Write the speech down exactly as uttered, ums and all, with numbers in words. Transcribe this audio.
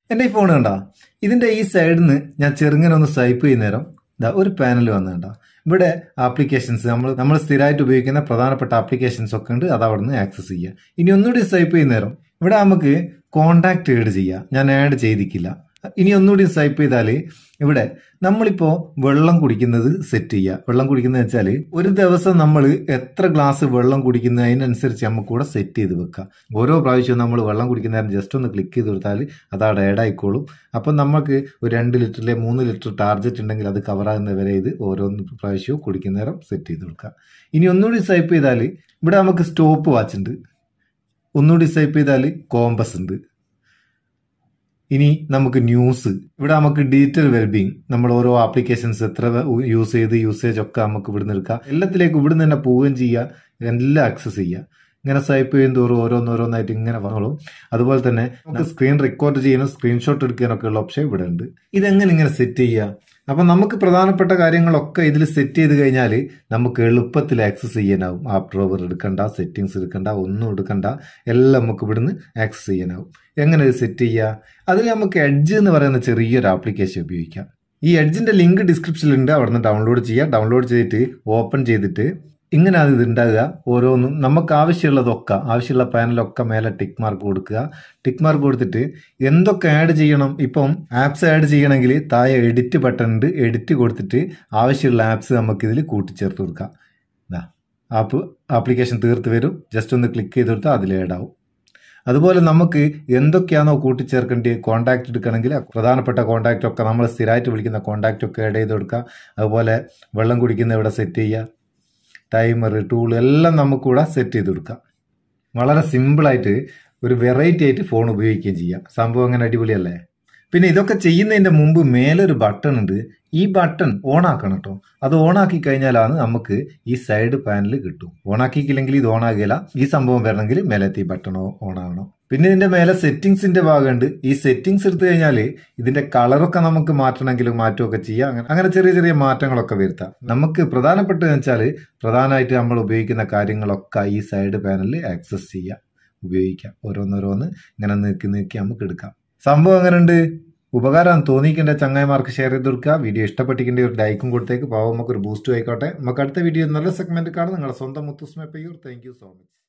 എൻ്റെ ഈ ഫോൺ കണ്ടാ, ഇതിൻ്റെ ഈ സൈഡിൽ നിന്ന് ഞാൻ ചെറുങ്ങനെ ഒന്ന് സ്വൈപ്പ് ചെയ്യുന്ന നേരം ഇതാ ഒരു പാനൽ വന്നിട്ടുണ്ടോ. ഇവിടെ ആപ്ലിക്കേഷൻസ് നമ്മൾ നമ്മൾ സ്ഥിരമായിട്ട് ഉപയോഗിക്കുന്ന പ്രധാനപ്പെട്ട ആപ്ലിക്കേഷൻസ് ഒക്കെ ഉണ്ട്. അത് അവിടെ നിന്ന് ആക്സസ് ചെയ്യുക. ഇനി ഒന്നുകൂടി സ്വൈപ്പ് ചെയ്യുന്ന നേരം ഇവിടെ നമുക്ക് കോണ്ടാക്ട് ആഡ് ചെയ്യാം. ഞാൻ ആഡ് ചെയ്തിട്ടില്ല. ഇനി ഒന്നുകൂടി സ്വൈപ്പ് ചെയ്താൽ ഇവിടെ നമ്മളിപ്പോൾ വെള്ളം കുടിക്കുന്നത് സെറ്റ് ചെയ്യുക. വെള്ളം കുടിക്കുന്നത് വെച്ചാൽ ഒരു ദിവസം നമ്മൾ എത്ര ഗ്ലാസ് വെള്ളം കുടിക്കുന്നത് അതിനനുസരിച്ച് നമുക്ക് കൂടെ സെറ്റ് ചെയ്ത് വെക്കാം. ഓരോ പ്രാവശ്യവും നമ്മൾ വെള്ളം കുടിക്കുന്നതിന് ജസ്റ്റ് ഒന്ന് ക്ലിക്ക് ചെയ്ത് കൊടുത്താൽ അത് അവിടെ ആഡ് ആയിക്കോളും. അപ്പം നമുക്ക് ഒരു രണ്ട് ലിറ്ററിലെ മൂന്ന് ലിറ്റർ ടാർജറ്റ് ഉണ്ടെങ്കിൽ അത് കവറാകുന്നവരെ ഇത് ഓരോന്ന് പ്രാവശ്യവും കുടിക്കുന്ന നേരം സെറ്റ് ചെയ്ത് കൊടുക്കാം. ഇനി ഒന്നുകൂടി സ്വൈപ്പ് ചെയ്താൽ ഇവിടെ നമുക്ക് സ്റ്റോപ്പ് വാച്ച് ഉണ്ട്. ഒന്നുകൂടി സ്വൈപ്പ് ചെയ്താൽ കോമ്പസ് ഉണ്ട്. ഇനി നമുക്ക് ന്യൂസ്, ഇവിടെ നമുക്ക് ഡിജിറ്റൽ വെൽബീങ്, നമ്മൾ ഓരോ ആപ്ലിക്കേഷൻസ് എത്ര യൂസ് ചെയ്ത് യൂസേജ് ഒക്കെ നമുക്ക് ഇവിടുന്ന് എടുക്കാം. എല്ലാത്തിലേക്കും ഇവിടുന്ന് തന്നെ പോവുകയും ചെയ്യുക, എല്ലാം ആക്സസ് ചെയ്യുക. ഇങ്ങനെ സ്വൈപ്പ് ചെയ്യും തോറും ഓരോന്നോരോന്നായിട്ട് ഇങ്ങനെ വന്നോളും. അതുപോലെ തന്നെ നമുക്ക് സ്ക്രീൻ റെക്കോർഡ് ചെയ്യാനും സ്ക്രീൻഷോട്ട് എടുക്കാനൊക്കെ ഉള്ള ഓപ്ഷൻ ഇവിടെ ഉണ്ട്. ഇതെങ്ങനെ ഇങ്ങനെ സെറ്റ് ചെയ്യുക? അപ്പൊ നമുക്ക് പ്രധാനപ്പെട്ട കാര്യങ്ങളൊക്കെ ഇതിൽ സെറ്റ് ചെയ്ത് കഴിഞ്ഞാൽ നമുക്ക് എളുപ്പത്തിൽ ആക്സസ് ചെയ്യാനാവും. ആപ്പ് ഡ്രോവർ എടുക്കണ്ട, സെറ്റിംഗ്സ് എടുക്കണ്ട, ഒന്നും എടുക്കണ്ട, എല്ലാം നമുക്ക് ഇവിടുന്ന് ആക്സസ് ചെയ്യാനാവും. എങ്ങനെ ഇത് സെറ്റ് ചെയ്യുക? അതിൽ നമുക്ക് എഡ്ജ് എന്ന് പറയുന്ന ചെറിയൊരു ആപ്ലിക്കേഷൻ ഉപയോഗിക്കാം. ഈ എഡ്ജിന്റെ ലിങ്ക് ഡിസ്ക്രിപ്ഷനിലുണ്ട്. അവിടെ നിന്ന് ഡൗൺലോഡ് ചെയ്യുക. ഡൗൺലോഡ് ചെയ്തിട്ട് ഓപ്പൺ ചെയ്തിട്ട് ഇങ്ങനെ അത് ഉണ്ടാകുക. ഓരോന്നും നമുക്ക് ആവശ്യമുള്ളതൊക്കെ, ആവശ്യമുള്ള പാനലൊക്കെ മേലെ ടിക്ക് മാർക്ക് കൊടുക്കുക. ടിക്ക് മാർക്ക് കൊടുത്തിട്ട് എന്തൊക്കെ ആഡ് ചെയ്യണം, ഇപ്പം ആപ്സ് ആഡ് ചെയ്യണമെങ്കിൽ താഴെ എഡിറ്റ് ബട്ടൺ ഉണ്ട്. എഡിറ്റ് കൊടുത്തിട്ട് ആവശ്യമുള്ള ആപ്സ് നമുക്കിതിൽ കൂട്ടിച്ചേർത്ത് കൊടുക്കാം. ആപ്പ് ആപ്ലിക്കേഷൻ തീർത്ത് വരും. ജസ്റ്റ് ഒന്ന് ക്ലിക്ക് ചെയ്ത് കൊടുത്താൽ അതിൽ ആഡ് ആവും. അതുപോലെ നമുക്ക് എന്തൊക്കെയാണോ കൂട്ടിച്ചേർക്കേണ്ടത്, കോൺടാക്ട് എടുക്കണമെങ്കിൽ പ്രധാനപ്പെട്ട കോൺടാക്റ്റ് ഒക്കെ നമ്മൾ സ്ഥിരമായിട്ട് വിളിക്കുന്ന കോൺടാക്റ്റ് ഒക്കെ ആഡ് ചെയ്ത് കൊടുക്കുക. അതുപോലെ വെള്ളം കുടിക്കുന്ന ഇവിടെ സെറ്റ് ചെയ്യുക. ടൈമർ, ടൂൾ എല്ലാം നമുക്കിവിടെ സെറ്റ് ചെയ്ത് കൊടുക്കാം. വളരെ സിമ്പിളായിട്ട് ഒരു വെറൈറ്റി ആയിട്ട് ഫോൺ ഉപയോഗിക്കുകയും ചെയ്യാം. സംഭവം അങ്ങനെ അടിപൊളിയല്ലേ? പിന്നെ ഇതൊക്കെ ചെയ്യുന്നതിൻ്റെ മുമ്പ് മേലൊരു ബട്ടൺ ഉണ്ട്. ഈ ബട്ടൺ ഓൺ ആക്കണം കേട്ടോ. അത് ഓൺ ആക്കി കഴിഞ്ഞാലാണ് നമുക്ക് ഈ സൈഡ് പാനൽ കിട്ടും. ഓൺ ആക്കിയില്ലെങ്കിൽ ഇത് ഓൺ ആകില്ല. ഈ സംഭവം വരണമെങ്കിൽ മേലത്തെ ഈ ബട്ടൺ ഓൺ ആകണം. പിന്നെ ഇതിന്റെ മേലെ സെറ്റിംഗ്സിന്റെ ഭാഗമുണ്ട്. ഈ സെറ്റിംഗ്സ് എടുത്തു കഴിഞ്ഞാൽ ഇതിന്റെ കളറൊക്കെ നമുക്ക് മാറ്റണമെങ്കിലും മാറ്റുകയൊക്കെ ചെയ്യാം. അങ്ങനെ അങ്ങനെ ചെറിയ ചെറിയ മാറ്റങ്ങളൊക്കെ വരുത്താം. നമുക്ക് പ്രധാനപ്പെട്ടതെന്ന് വെച്ചാൽ പ്രധാനമായിട്ട് നമ്മൾ ഉപയോഗിക്കുന്ന കാര്യങ്ങളൊക്കെ ഈ സൈഡ് പാനലിൽ ആക്സസ് ചെയ്യാം, ഉപയോഗിക്കാം. ഓരോന്നോരോന്ന് ഇങ്ങനെ നീക്കി നീക്കി നമുക്ക് എടുക്കാം. സംഭവം അങ്ങനെ ഉണ്ട്. ഉപകാരം തോന്നിക്കേണ്ട ചങ്ങായിമാർക്ക് ഷെയർ ചെയ്ത് കൊടുക്കുക. വീഡിയോ ഇഷ്ടപ്പെട്ടിക്കേണ്ട ഒരു ലൈക്കും കൊടുത്തേക്ക്. പാവം നമുക്ക് ഒരു ബൂസ്റ്റും ആയിക്കോട്ടെ. നമുക്ക് അടുത്ത വീഡിയോ നല്ല സെഗ്മെന്റ് കാണാം. നിങ്ങളുടെ സ്വന്തം Muthoos Meppayyur. Thank you so much.